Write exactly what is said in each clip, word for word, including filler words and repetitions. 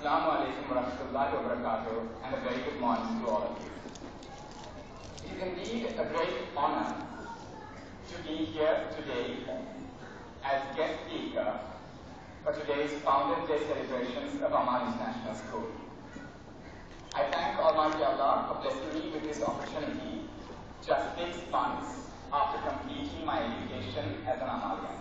Assalamu alaikum wa rahmatullahi wa barakatuh, and a very good morning to all of you. It is indeed a great honor to be here today as guest speaker for today's Founders Day celebrations of Amal International School. I thank Almighty Allah for blessing me with this opportunity just six months after completing my education as an Amalian.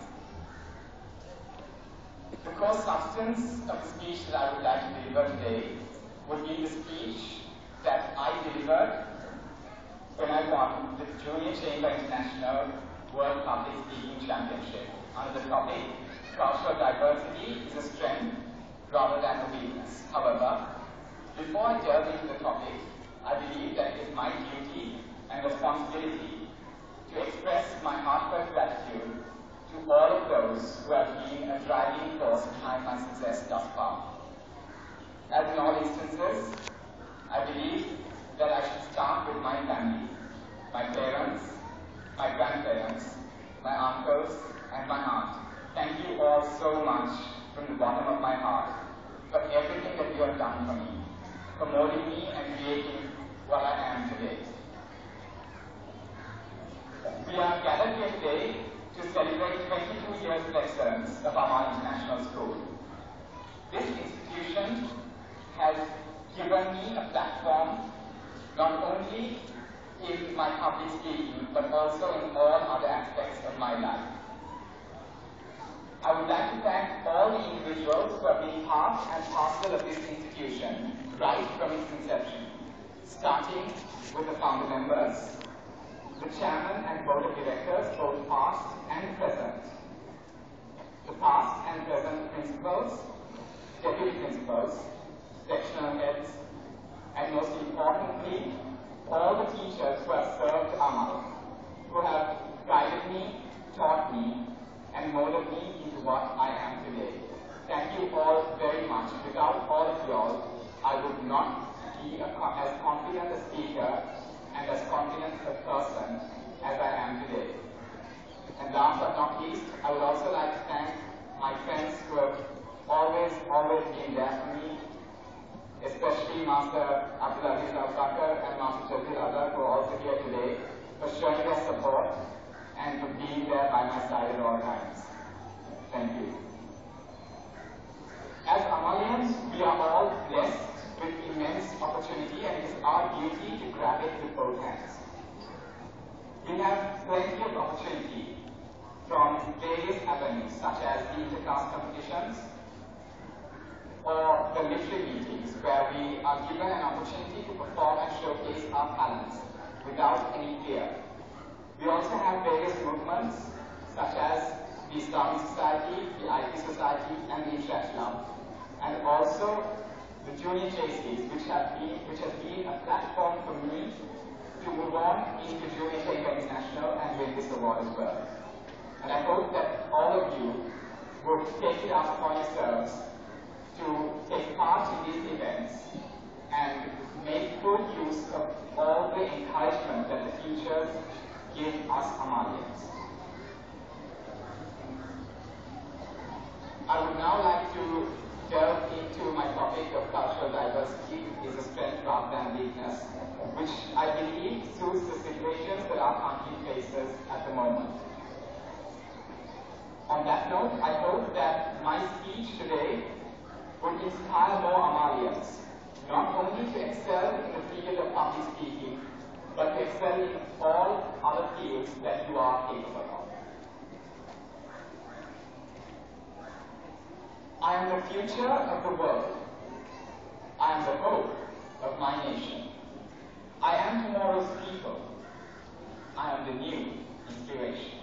The core substance of the speech that I would like to deliver today would be the speech that I delivered when I won the Junior Chamber International World Public Speaking Championship under the topic, Cultural Diversity is a Strength rather than a Weakness. However, before I delve into the topic, I believe that it is my duty and responsibility to express my heartfelt gratitude to all of those who have been a driving force behind my success thus far. As in all instances, I believe that I should start with my family, my parents, my grandparents, my uncles, and my aunt. Thank you all so much from the bottom of my heart for everything that you have done for me, for molding me and creating what I am today. We are gathered here today to celebrate twenty-two years of excellence of Amal International School. This institution has given me a platform not only in my public speaking, but also in all other aspects of my life. I would like to thank all the individuals who have been part and parcel of this institution right from its inception, starting with the founder members, the chairman and board of directors, both past and present, the past and present principals, deputy principals, sectional heads, and most importantly, all the teachers who have served Amal, who have guided me, taught me, and molded me into what I am today. Thank you all very much. Without all of you all, I would not be a, as confident a speaker and as confident a person as I am today. And last but not least, I would also like to thank my friends who have always, always been there for me, especially Master Abdulaziz Al-Bakr and Master Jazir Azhar, who are also here today, for showing their support and for being there by my side at all times. Thank you. As Amalians, we are all blessed with immense opportunity, and it is our duty to grab it with both hands. We have plenty of opportunity from various avenues, such as the interclass competitions or the literary meetings, where we are given an opportunity to perform and showcase our talents without any fear. We also have various movements, such as the Islamic Society, the I P Society, and the Interest Club, and also the Junior J Cs, which have been, which has been a platform for me to move on into Junior Chamber International and win this award as well. And I hope that all of you would take it up upon yourselves to take part in these events and make good use of all the encouragement that the teachers give us Amalians. I would now like to delve into my topic of cultural diversity is a strength rather than weakness, which I believe suits the situations that our country faces at the moment. On that note, I hope that my speech today would inspire more Amalians, not only to excel in the field of public speaking, but to excel in all other fields that you are capable of. I am the future of the world. I am the hope of my nation. I am tomorrow's people. I am the new inspiration.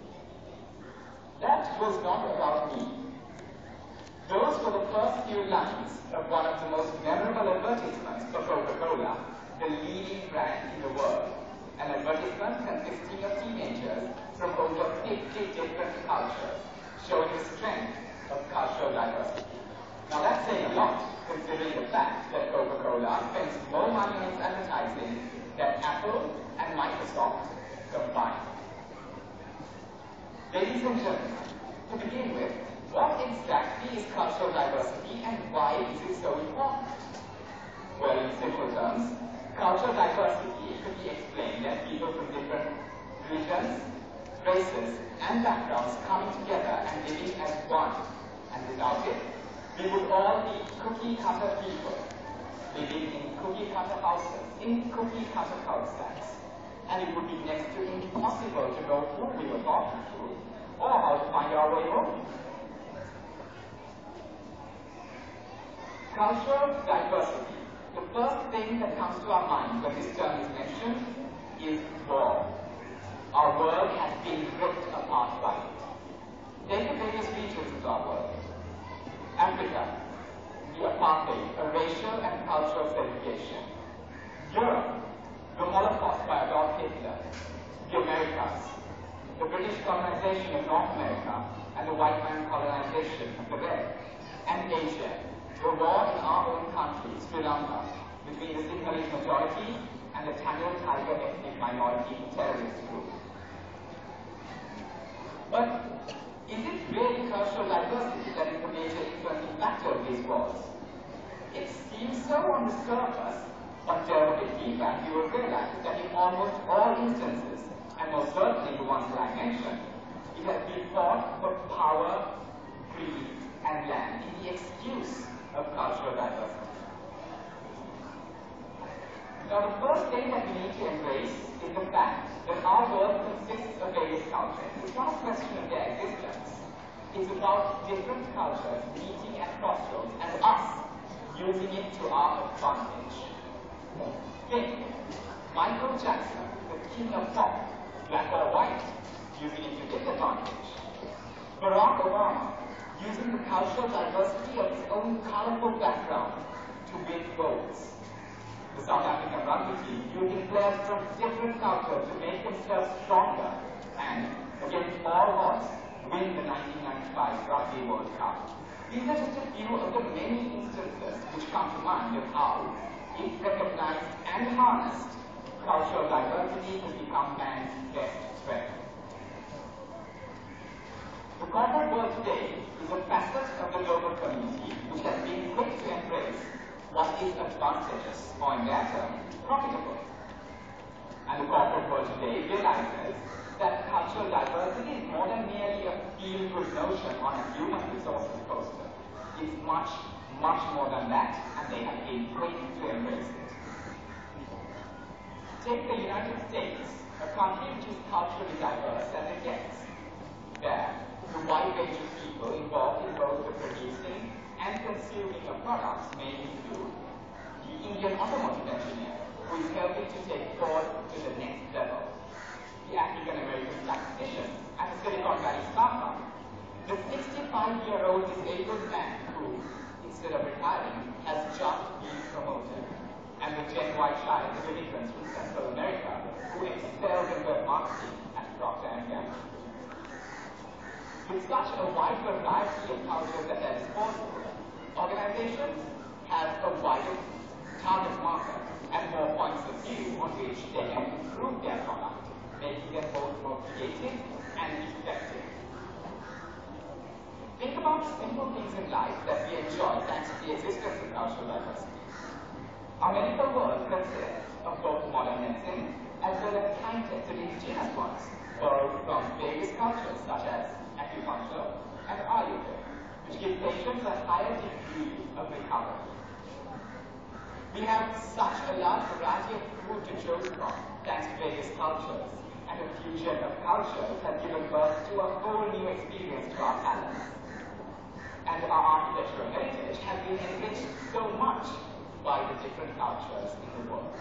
That was not about me. Those were the first few lines of one of the most memorable advertisements for Coca-Cola, the leading brand in the world. An advertisement consisting of teenagers from over fifty different cultures, showing the strength of cultural diversity. Now that's saying a lot, considering the fact that Coca-Cola spends more money on its advertising than Apple and Microsoft combined. Ladies and gentlemen, to begin with, What exactly is cultural diversity and why is it so important? Well, in simple terms, cultural diversity could be explained as people from different religions, races, and backgrounds coming together and living as one. And without it, we would all be cookie-cutter people, living in cookie-cutter houses, in cookie-cutter cul-de-sacs. And it would be next to impossible to know who we were talking to, or how to find our way home. Cultural diversity. The first thing that comes to our mind when this term is mentioned is war. Our world has been ripped apart by it. Take the various regions of our world. Africa, the apartheid, a racial and cultural segregation. Europe, the Holocaust by Adolf Hitler. The Americas, the British colonization of North America and the white man colonization of the rest. And Asia, the war in our own country, Sri Lanka, between the Sinhalese majority and the Tamil Tiger ethnic minority terrorist group. But is it really cultural diversity that is the major influencing factor of these wars? It seems so on the surface, but delve a bit deeper, you will realize that in almost all instances, and most certainly the ones that I mentioned, it has been fought for power, greed, and land in the excuse of cultural diversity. Now, the first thing that we need to embrace is the fact that our world consists of various cultures. It's not a question of their existence. It's about different cultures meeting at crossroads and us using it to our advantage. Think, Michael Jackson, the king of pop, black or white, using it to his advantage. Barack Obama, using the cultural diversity of his own colorful background to win votes. The South African rugby team using players from different cultures to make themselves stronger and, against all odds, win the nineteen ninety-five Rugby World Cup. These are just a few of the many instances which come to mind of how, if recognized and harnessed, cultural diversity can become man's best strength. The corporate world today is a facet of the global community which has been quick to embrace what is advantageous, or in their term, profitable. And the corporate world today realizes that cultural diversity is more than merely a feel-good notion on a human resources poster. It's much, much more than that, and they have been quick to embrace it. Take the United States, a country which is culturally diverse as it gets. There, the wide range of people involved in both the producing and consuming of products may include the Indian automotive engineer, who is helping to take Ford to the next level, the African-American statistician at a Silicon Valley startup, the sixty-five-year-old disabled man who, instead of retiring, has just been promoted, and the Gen Y child of immigrants from Central America who excels in web marketing at Procter and Gamble. With such a wide variety of cultures at their disposal, organizations have a wider target market and more points of view on which they can improve their product, making them both more creative and effective. Think about simple things in life that we enjoy thanks to the existence of cultural diversity. Our medical world consists of both modern medicine as well as time-tested indigenous ones, borrowed from various cultures such as acupuncture and Ayurveda, which give patients a higher degree of recovery. We have such a large variety of food to choose from, thanks to various cultures, and a fusion of cultures has given birth to a whole new experience to our palates. And our architectural heritage has been enriched so much by the different cultures in the world.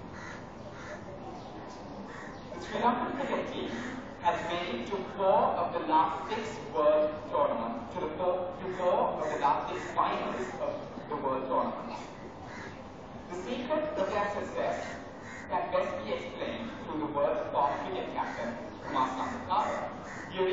The Sri Lankan cricket team has made it to four of the last six world tournaments, to the four, to four of the last six finals of the world tournaments. The secret of their success can best be explained through the words of our cricket captain, Umar Azwer,